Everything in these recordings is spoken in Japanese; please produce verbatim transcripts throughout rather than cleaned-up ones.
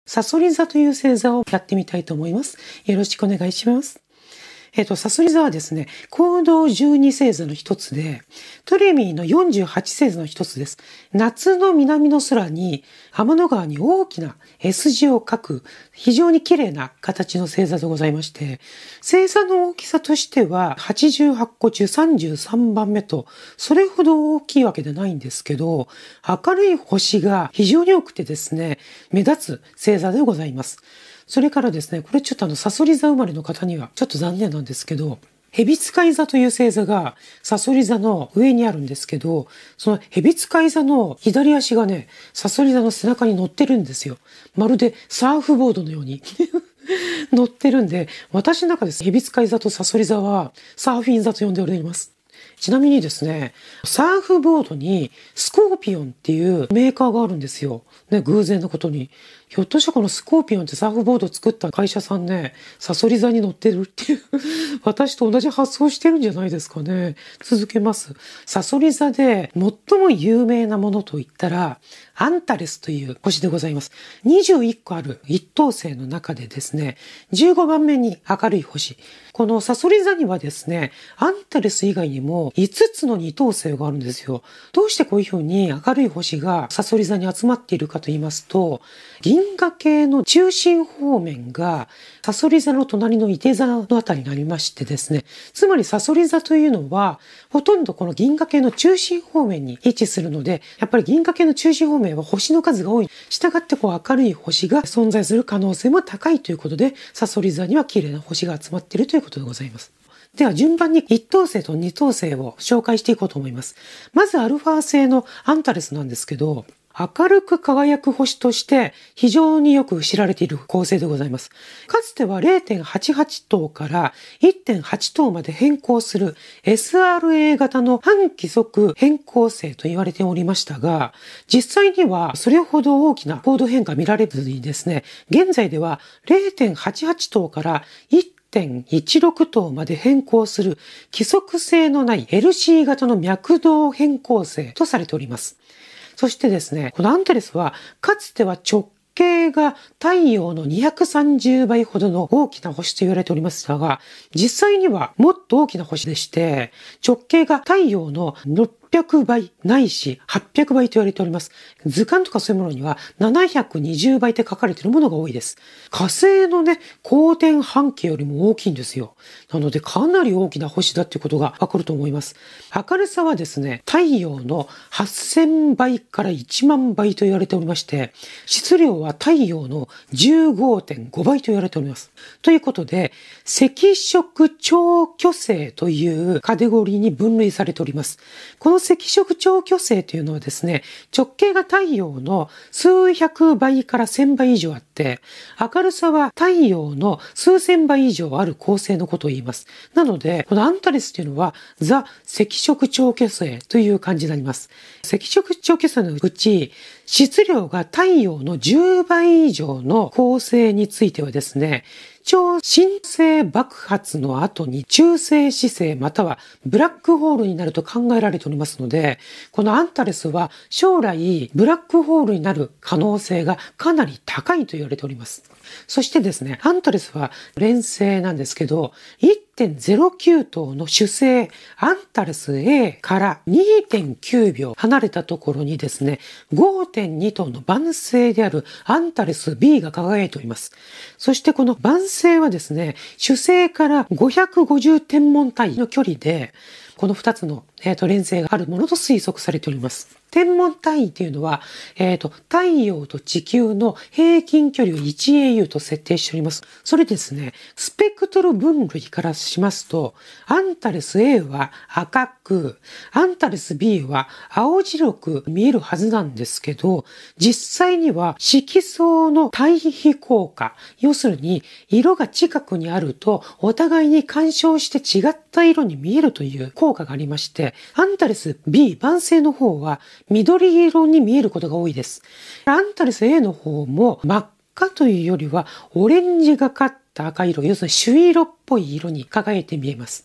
サソリ座という星座をやってみたいと思います。よろしくお願いします。えっと、サソリ座はですね、行動じゅうに星座の一つで、トレミーのよんじゅうはち星座の一つです。夏の南の空に、天の川に大きな S 字を描く、非常に綺麗な形の星座でございまして、星座の大きさとしては、はちじゅうはちこ中さんじゅうさんばんめと、それほど大きいわけでないんですけど、明るい星が非常に多くてですね、目立つ星座でございます。それからですね、これちょっとあの、サソリ座生まれの方にはちょっと残念なんですけど、蛇使い座という星座がサソリ座の上にあるんですけど、その蛇使い座の左足がね、サソリ座の背中に乗ってるんですよ。まるでサーフボードのように乗ってるんで、私の中です。蛇使い座とサソリ座はサーフィン座と呼んでおります。ちなみにですね、サーフボードにスコーピオンっていうメーカーがあるんですよ。ね、偶然のことに。ひょっとしてこのスコーピオンってサーフボードを作った会社さんね、サソリ座に乗ってるっていう私と同じ発想してるんじゃないですかね。続けます。サソリ座で最も有名なものといったら、アンタレスという星でございます。にじゅういっこある一等星の中でですね、じゅうごばんめに明るい星。このサソリ座にはですね、アンタレス以外にもいつつの二等星があるんですよ。どうしてこういうふうに明るい星がサソリ座に集まっているかと言いますと、銀河系の中心方面がサソリ座の隣の射手座のあたりになりましてですね、つまりサソリ座というのはほとんどこの銀河系の中心方面に位置するので、やっぱり銀河系の中心方面は星の数が多い。したがってこう明るい星が存在する可能性も高いということで、サソリ座には綺麗な星が集まっているということでございます。では順番に一等星と二等星を紹介していこうと思います。まずアルファ星のアンタレスなんですけど、明るく輝く星として非常によく知られている恒星でございます。かつては れいてんはちはち 等から いってんはち 等まで変更する エスアールエー 型の半規則変更星と言われておりましたが、実際にはそれほど大きな高度変化見られずにですね、現在では れいてんはちはち 等からいってんいちろく 等まで変更する規則性のない エルシー 型の脈動変更星とされております。そしてですね、このアンタレスはかつては直径が太陽のにひゃくさんじゅうばいほどの大きな星と言われておりましたが、実際にはもっと大きな星でして、直径が太陽のろっぴゃくばいないしはっぴゃくばいと言われております。図鑑とかそういうものにはななひゃくにじゅうばいって書かれているものが多いです。火星のね、公転半径よりも大きいんですよ。なのでかなり大きな星だっていうことがわかると思います。明るさはですね、太陽のはっせんばいからいちまんばいと言われておりまして、質量は太陽の じゅうごてんごばいと言われております。ということで、赤色超巨星というカテゴリーに分類されております。この赤色超巨星というのはですね、直径が太陽の数百倍から千倍以上あって、明るさは太陽の数千倍以上ある恒星のことを言います。なので、このアンタレスというのはザ赤色超巨星という感じになります。赤色超巨星のうち、質量が太陽のじゅうばい以上の恒星についてはですね、超新星爆発の後に中性子星またはブラックホールになると考えられておりますので、このアンタレスは将来ブラックホールになる可能性がかなり高いと言われております。そしてですね、アンタレスは連星なんですけど、いってんぜろきゅう 等の主星アンタレス エー から にてんきゅうびょう離れたところにですね、ごてんに 等の晩星であるアンタレス ビー が輝いております。そしてこの晩星はですね、主星からごひゃくごじゅうてんもんたいの距離で、このふたつの、えーと連星があるものと推測されております。天文単位というのは、えーと、太陽と地球の平均距離を いちエーユー と設定しております。それですね、スペクトル分類からしますと、アンタレス エー は赤く、アンタレス ビー は青白く見えるはずなんですけど、実際には色相の対比効果、要するに色が近くにあるとお互いに干渉して違った色に見えるという効果がありまして、アンタレス ビー 晩星の方は緑色に見えることが多いです。アンタレス エー の方も真っ赤というよりはオレンジがかった赤色、要するに朱色っぽい色に輝いて見えます。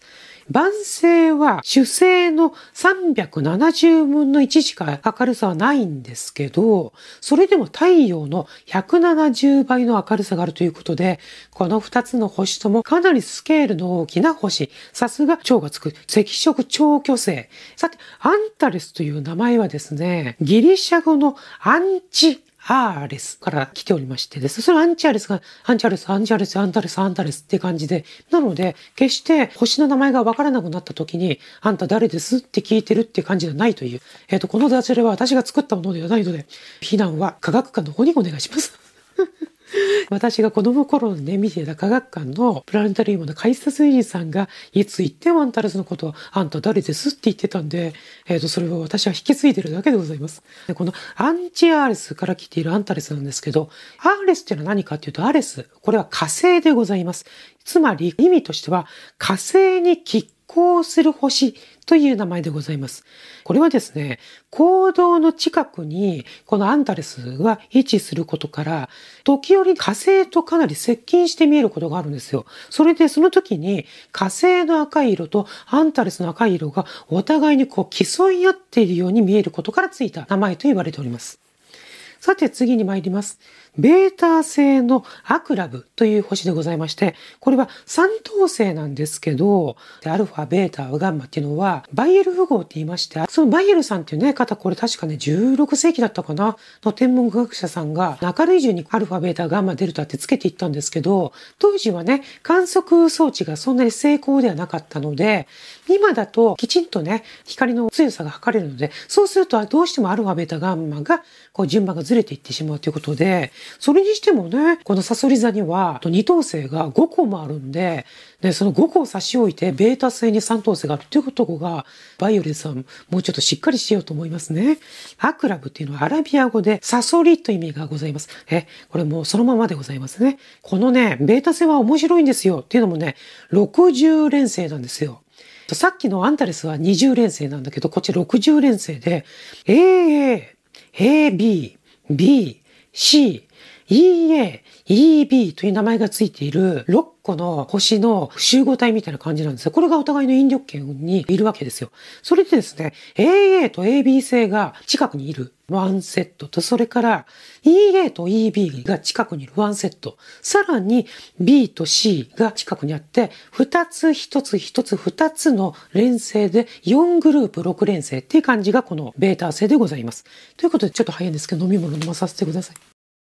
晩星は主星のさんびゃくななじゅうぶんのいちしか明るさはないんですけど、それでも太陽のひゃくななじゅうばいの明るさがあるということで、このふたつの星ともかなりスケールの大きな星。さすが超がつく赤色超巨星。さて、アンタレスという名前はですね、ギリシャ語のアンチアーレスから来ておりましてです。それアンチアーレスが、アンチアーレス、アンチアーレス、アンタレス、アンタレスって感じで。なので、決して星の名前がわからなくなった時に、あんた誰ですって聞いてるって感じではないという。えっと、このダジャレは私が作ったものではないので、非難は科学館の方にお願いします。私が子供頃にね、見ていた科学館のプラネタリウムの解説員さんが、いつ言ってもアンタレスのことは、あんた誰ですって言ってたんで、えっと、それを私は引き継いでるだけでございます。でこのアンチアーレスから来ているアンタレスなんですけど、アーレスっていうのは何かっていうと、アレス、これは火星でございます。つまり、意味としては、火星に拮抗する星という名前でございます。これはですね、行動の近くにこのアンタレスが位置することから、時折火星とかなり接近して見えることがあるんですよ。それでその時に火星の赤い色とアンタレスの赤い色がお互いにこう競い合っているように見えることからついた名前と言われております。さて次に参ります。ベータ星のアクラブという星でございまして、これは三等星なんですけど、アルファ、ベータ、ガンマっていうのはバイエル符号って言いまして、そのバイエルさんっていうね、方、これ確かね、じゅうろくせいきだったかなの天文学者さんが明るい順にアルファ、ベータ、ガンマ、デルタってつけていったんですけど、当時はね、観測装置がそんなに精巧ではなかったので、今だときちんとね、光の強さが測れるので、そうするとどうしてもアルファ、ベータ、ガンマがこう順番がずれていってしまうということで、それにしてもね、このサソリ座には二等星がごこもあるんで、ね、そのごこを差し置いてベータ星に三等星があるということが、バイオレンさんもうちょっとしっかりしようと思いますね。アクラブっていうのはアラビア語でサソリという意味がございます。え、これもうそのままでございますね。このね、ベータ星は面白いんですよ。っていうのもね、ろくじゅうれんせいなんですよ。さっきのアンタレスはにじゅうれんせいなんだけど、こっちろくじゅうれんせいで、エーエー、エービー、B、C、イーエー、イービー という名前がついているろっこの星の集合体みたいな感じなんですよ。これがお互いの引力圏にいるわけですよ。それでですね、エーエー と エービー 星が近くにいるワンセットと、それから イーエー と イービー が近くにいるワンセット。さらに B と C が近くにあって、二つ一つ一つ二つの連星でよんグループろくれんせいっていう感じがこのベータ星でございます。ということでちょっと早いんですけど飲み物飲まさせてください。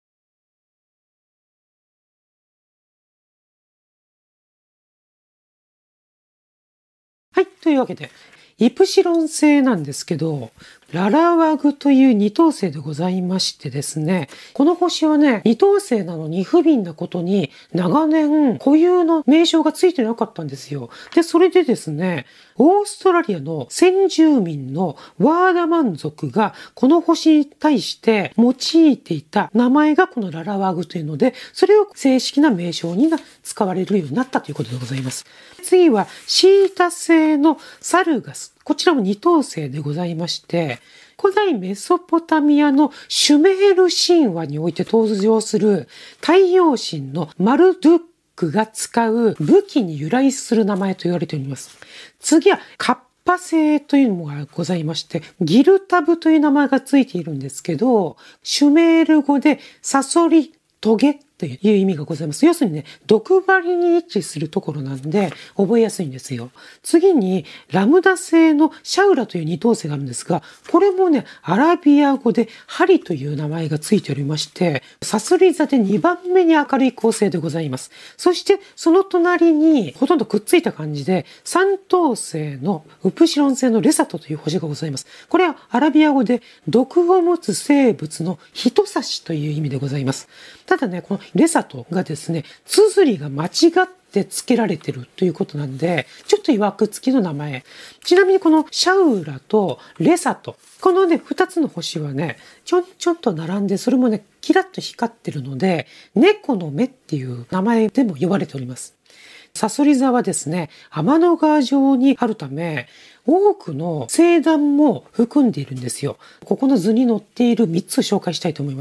はい。というわけで、イプシロン星なんですけど、ララワグという二等星でございましてですね、この星はね、二等星なのに不憫なことに長年固有の名称がついてなかったんですよ。で、それでですね、オーストラリアの先住民のワーダマン族がこの星に対して用いていた名前がこのララワグというので、それを正式な名称に使われるようになったということでございます。次はシータ星のサルガス。こちらも二等星でございまして、古代メソポタミアのシュメール神話において登場する太陽神のマルドゥックが使う武器に由来する名前と言われております。次はカッパ星というのがございまして、ギルタブという名前がついているんですけど、シュメール語でサソリトゲという意味がございます。要するにね、毒針に位置するところなんで覚えやすいんですよ。次にラムダ星のシャウラという二等星があるんですが、これもね、アラビア語でハリという名前がついておりまして、サソリ座でにばんめに明るい恒星でございます。そしてその隣にほとんどくっついた感じで三等星のウプシロン星のレサトという星がございます。これはアラビア語で毒を持つ生物の人差しという意味でございます。ただね、このレサトがですね、綴りが間違って付けられてるということなんで、ちょっと曰く付きの名前。ちなみにこのシャウラとレサト、このね、二つの星はね、ちょんちょんと並んで、それもね、キラッと光ってるので、猫の目っていう名前でも呼ばれております。サソリ座はですね、天の川上にあるため、多くの星団も含んでいるんですよ。ここの図に載っているみっつを紹介したいと思います。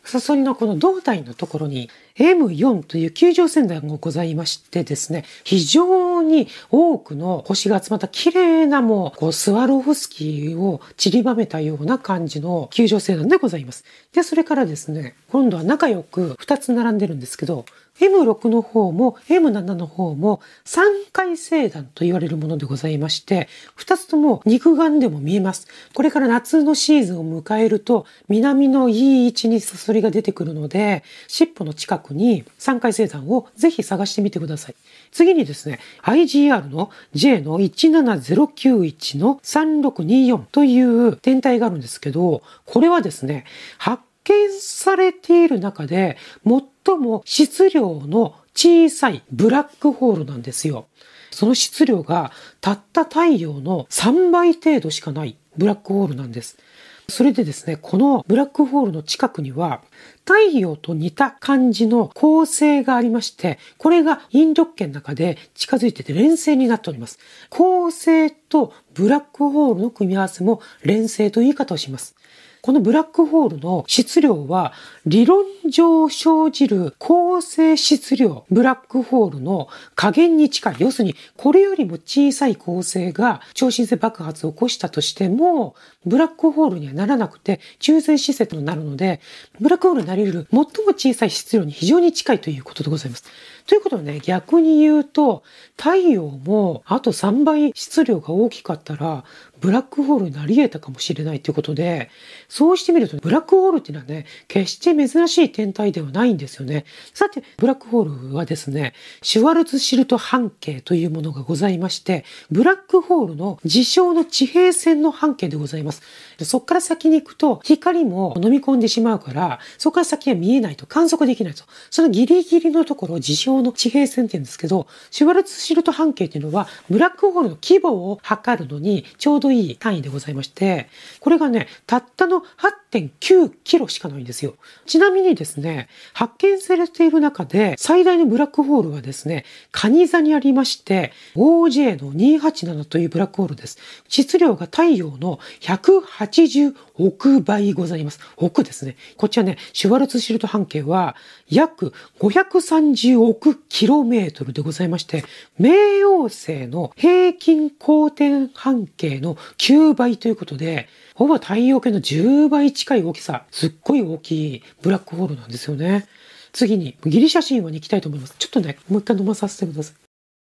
サソリのこの胴体のところに エムよん という球状線団がございましてですね、非常に多くの星が集まった綺麗なもう、こうスワロフスキーを散りばめたような感じの球状線団でございます。で、それからですね、今度は仲良くふたつ並んでるんですけど、エムろく の方も エムなな の方もさんかい星団と言われるものでございまして、ふたつとも肉眼でも見えます。これから夏のシーズンを迎えると、南のいい位置にサソリが出てくるので、尻尾の近くにさんかい星団をぜひ探してみてください。次にですね、アイジーアール の ジェイ のいちななゼロきゅういちのさんろくによんという天体があるんですけど、これはですね、発見されている中で最も質量の小さいブラックホールなんですよ。その質量がたった太陽のさんばい程度しかないブラックホールなんです。それでですね、このブラックホールの近くには太陽と似た感じの恒星がありまして、これが引力圏の中で近づいてて連星になっております。恒星とブラックホールの組み合わせも連星という言い方をします。このブラックホールの質量は理論上生じる恒星質量ブラックホールの加減に近い。要するにこれよりも小さい恒星が超新星爆発を起こしたとしてもブラックホールにはならなくて中性子節になるので、ブラックホールになり得る最も小さい質量に非常に近いということでございます。ということはね、逆に言うと太陽もあとさんばい質量が大きかったらブラックホールになり得たかもしれないということで、そうしてみるとブラックホールっていうのはね、決して珍しい天体ではないんですよね。さて、ブラックホールはですね、シュワルツシルト半径というものがございまして、ブラックホールの事象の地平線の半径でございます。そこから先に行くと光も飲み込んでしまうから、そこから先は見えないと、観測できないと。そのギリギリのところを事象の地平線って言うんですけど、シュワルツシルト半径っていうのはブラックホールの規模を測るのにちょうどいい単位でございまして、これがね、たったの はってんきゅうキロしかないんですよ。ちなみにですね、発見されている中で最大のブラックホールはですね、蟹座にありまして、オージェー のにひゃくはちじゅうななというブラックホールです。質量が太陽のひゃくはちじゅうおくばいございます。億ですね。こっちはね、シュワルツシルト半径は約ごひゃくさんじゅうおくキロメートルでございまして、冥王星の平均公転半径のきゅうばいということで、ほぼ太陽系のじゅうばい近い大きさ、すっごい大きいブラックホールなんですよね。次にギリシャ神話に行きたいと思います。ちょっとね、もう一回飲まさせてください。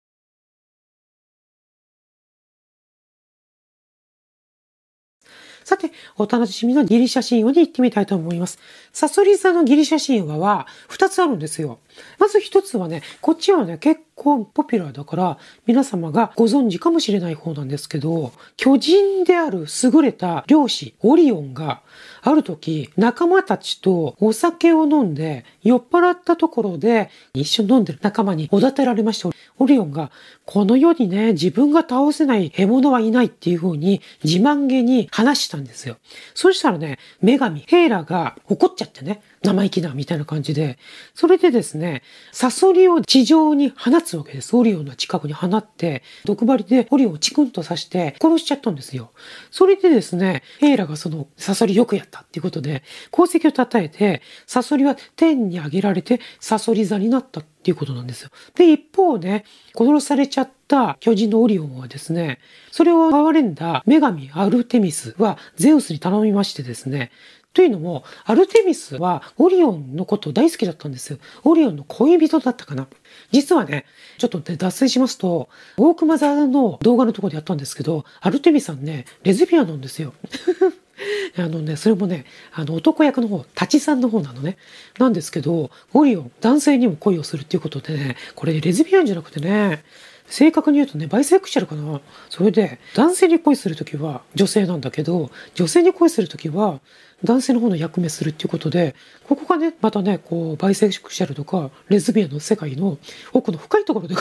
さて、お楽しみのギリシャ神話に行ってみたいと思います。サソリ座のギリシャ神話はふたつあるんですよ。まずひとつはね、こっちはね、結構ポピュラーだから皆様がご存知かもしれない方なんですけど、巨人である優れた漁師オリオンがある時仲間たちとお酒を飲んで酔っ払ったところで一緒に飲んでる仲間におだてられました。オリオンがこの世にね、自分が倒せない獲物はいないっていう風に自慢げに話したんですよ。そしたらね、女神ヘイラが怒っちゃってね、生意気だみたいな感じで、それでですね、サソリを地上に放つわけです。オリオンの近くに放って、毒針でオリオンをチクンと刺して殺しちゃったんですよ。それでですね、ヘイラがそのサソリよくやったっていうことで、功績を称えて、サソリは天に上げられてサソリ座になったっていうことなんですよ。で、一方ね、殺されちゃった巨人のオリオンはですね、それを憐れんだ女神アルテミスはゼウスに頼みましてですね、というのも、アルテミスはオリオンのこと大好きだったんですよ。オリオンの恋人だったかな。実はね、ちょっとね、脱線しますと、大熊座の動画のところでやったんですけど、アルテミスさんね、レズビアンなんですよ。あのね、それもね、あの男役の方、タチさんの方なのね。なんですけど、オリオン、男性にも恋をするっていうことでね、これレズビアンじゃなくてね、正確に言うとね、バイセクシャルかな。それで、男性に恋するときは女性なんだけど、女性に恋するときは男性の方の役目するっていうことで、ここがね、またね、こう、バイセクシャルとかレズビアンの世界の奥の深いところで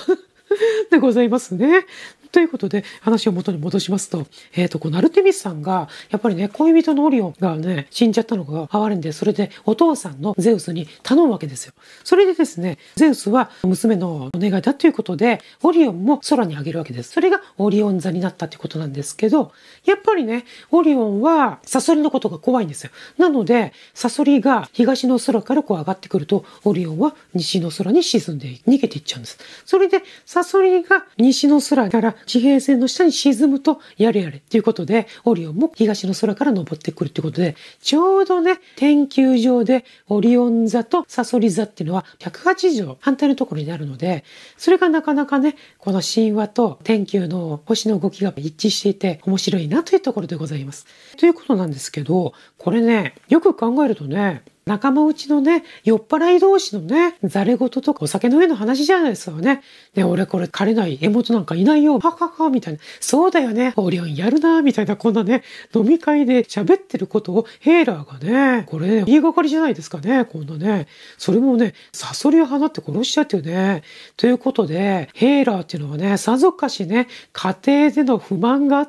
でございますね。ということで、話を元に戻しますと、えっと、このアルテミスさんが、やっぱりね、恋人のオリオンがね、死んじゃったのが哀れんで、それでお父さんのゼウスに頼むわけですよ。それでですね、ゼウスは娘のお願いだということで、オリオンも空に上げるわけです。それがオリオン座になったということなんですけど、やっぱりね、オリオンはサソリのことが怖いんですよ。なので、サソリが東の空からこう上がってくると、オリオンは西の空に沈んで逃げていっちゃうんです。それで、サソリが西の空から地平線の下に沈むと、やれやれっていうことで、オリオンも東の空から登ってくるっていうことで、ちょうどね、天球上でオリオン座とサソリ座っていうのはひゃくはちじょう反対のところにあるので、それがなかなかね、この神話と天球の星の動きが一致していて面白いなというところでございます。ということなんですけど、これね、よく考えるとね、仲間内のね、酔っ払い同士のね、ざれ言とかお酒の上の話じゃないですかね。ね、俺これ枯れない獲物なんかいないよ、ははは、みたいな。そうだよね、オリオンやるな、みたいな、こんなね、飲み会で喋ってることをヘイラーがね、これね、言いがかりじゃないですかね、こんなね。それもね、サソリを放って殺しちゃってよね。ということで、ヘイラーっていうのはね、さぞかしね、家庭での不満があって、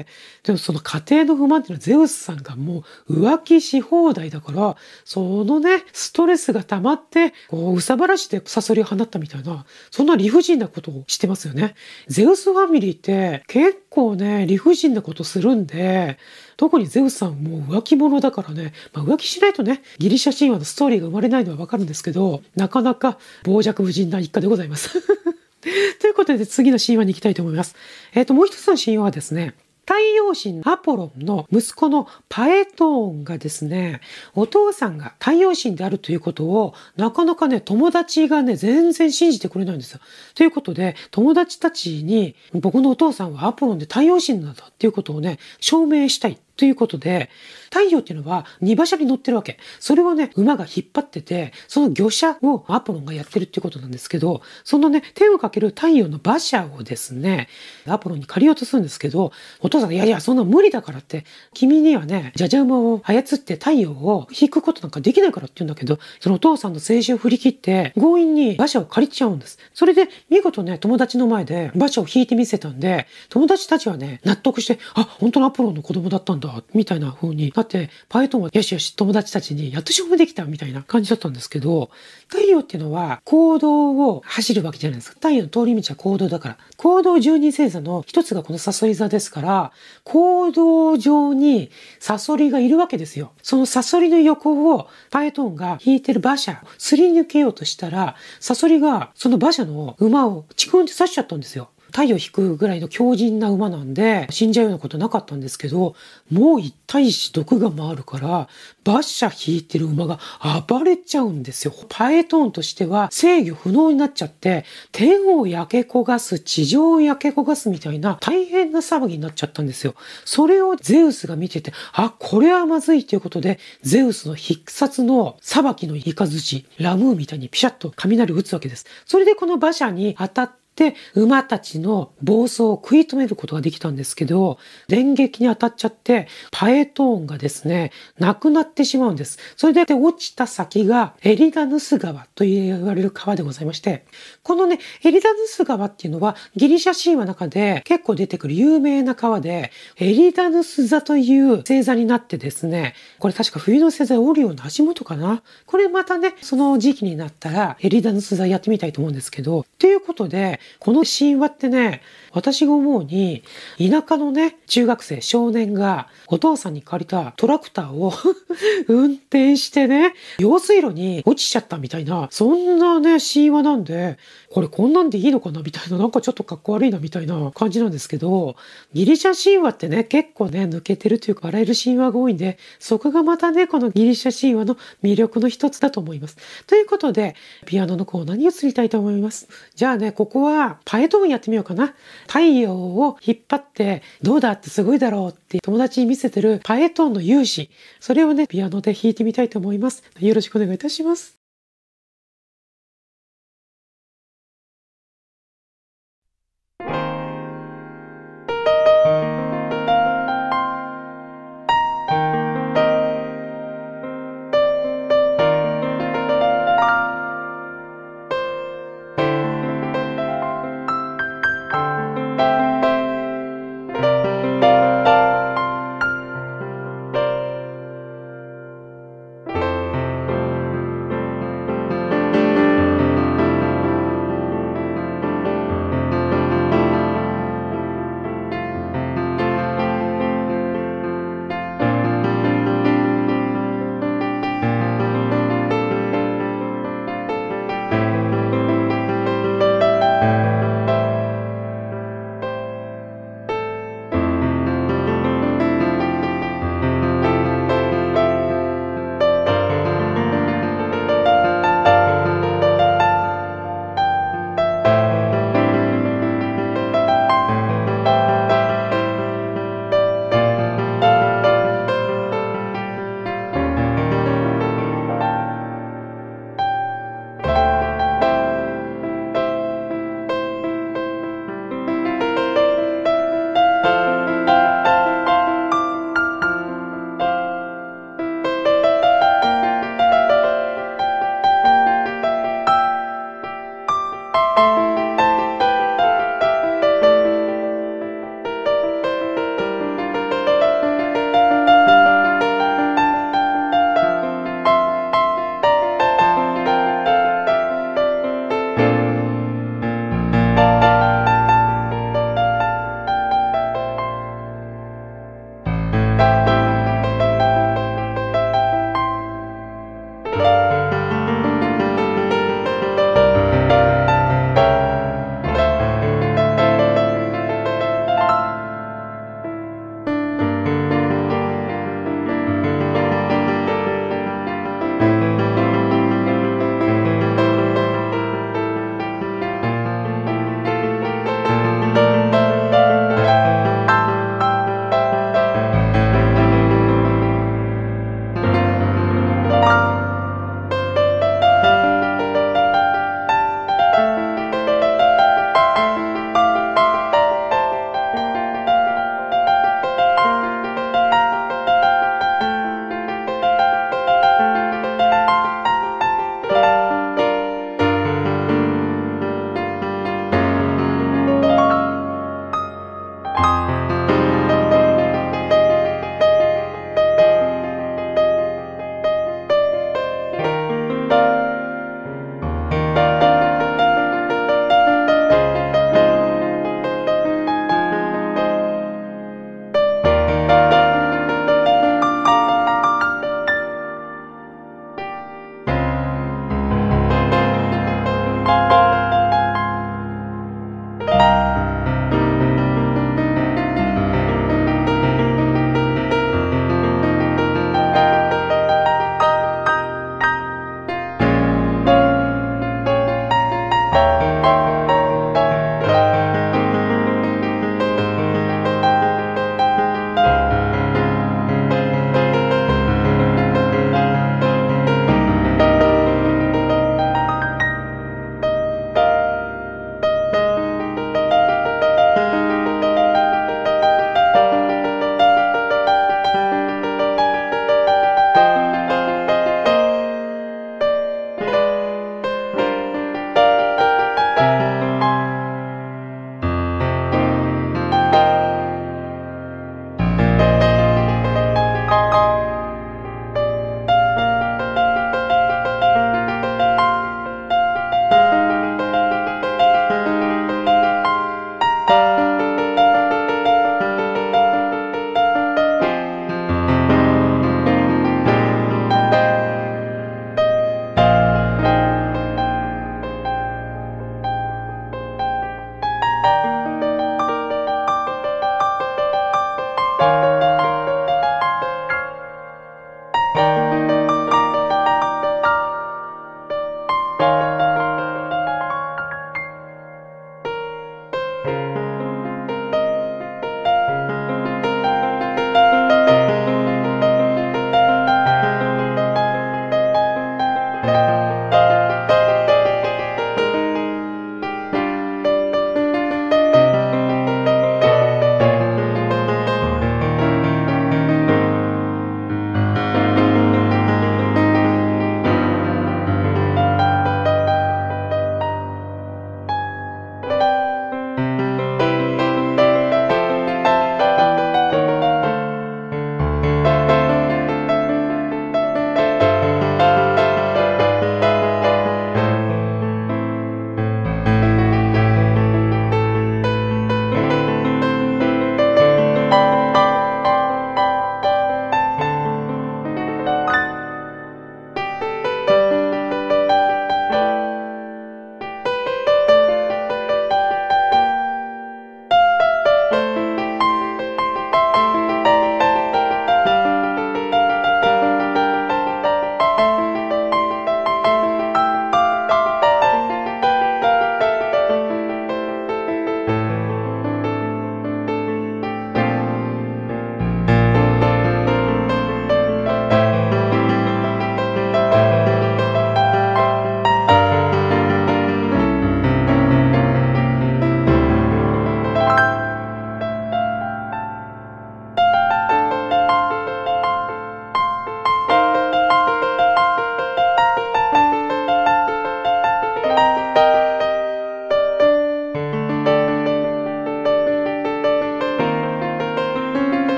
でもその家庭の不満っていうのはゼウスさんがもう浮気し放題だから、そのね、ストレスが溜まって、こう、うさばらしてサソリを放ったみたいな、そんな理不尽なことをしてますよね。ゼウスファミリーって結構ね、理不尽なことするんで、特にゼウスさんも浮気者だからね、まあ、浮気しないとね、ギリシャ神話のストーリーが生まれないのはわかるんですけど、なかなか傍若無人な一家でございます。ということで次の神話に行きたいと思います。えっと、もう一つの神話はですね、太陽神アポロンの息子のパエトーンがですね、お父さんが太陽神であるということを、なかなかね、友達がね、全然信じてくれないんですよ。ということで、友達たちに、僕のお父さんはアポロンで太陽神なんだっていうことをね、証明したい。ということで、太陽っていうのは荷馬車に乗ってるわけ。それをね、馬が引っ張ってて、その御車をアポロンがやってるっていうことなんですけど、そのね、手をかける太陽の馬車をですね、アポロンに借りようとするんですけど、お父さんが、いやいや、そんな無理だからって、君にはね、じゃじゃ馬を操って太陽を引くことなんかできないからって言うんだけど、そのお父さんの政治を振り切って、強引に馬車を借りちゃうんです。それで、見事ね、友達の前で馬車を引いてみせたんで、友達たちはね、納得して、あ、本当のアポロンの子供だったんだ。みたいな風になって、パイトンはよしよし友達たちにやっと証明できたみたいな感じだったんですけど、太陽っていうのは行動を走るわけじゃないですか。太陽の通り道は行動だから。行動十二星座の一つがこのサソリ座ですから、行動上にサソリがいるわけですよ。そのサソリの横をパイトンが引いてる馬車をすり抜けようとしたら、サソリがその馬車の馬をチクンって刺しちゃったんですよ。太陽引くぐらいの強靭な馬なんで死んじゃうようなことなかったんですけど、もう一対し毒が回るから馬車引いてる馬が暴れちゃうんですよ。パエトーンとしては制御不能になっちゃって、天を焼け焦がす、地上を焼け焦がすみたいな大変な騒ぎになっちゃったんですよ。それをゼウスが見てて、あ、これはまずいということで、ゼウスの必殺の裁きの雷、ラムーみたいにピシャッと雷を打つわけです。それでこの馬車に当たってで、馬たちの暴走を食い止めることができたんですけど、電撃に当たっちゃって、パエトーンがですね、亡くなってしまうんです。それで落ちた先がエリダヌス川と言われる川でございまして、このね、エリダヌス川っていうのはギリシャ神話の中で結構出てくる有名な川で、エリダヌス座という星座になってですね、これ確か冬の星座オリオンの足元かな。これまたね、その時期になったらエリダヌス座やってみたいと思うんですけど、ということで、この神話ってね、私が思うに、田舎のね、中学生、少年がお父さんに借りたトラクターを運転してね、用水路に落ちちゃったみたいな、そんなね、神話なんで、これこんなんでいいのかなみたいな、なんかちょっとかっこ悪いなみたいな感じなんですけど、ギリシャ神話ってね、結構ね、抜けてるというか、笑える神話が多いんで、そこがまたね、このギリシャ神話の魅力の一つだと思います。ということで、ピアノのコーナーに移りたいと思います。じゃあね、ここはパエトーンやってみようかな。太陽を引っ張って、どうだってすごいだろうって友達に見せてるパエトーンの勇姿。それをね、ピアノで弾いてみたいと思います。よろしくお願いいたします。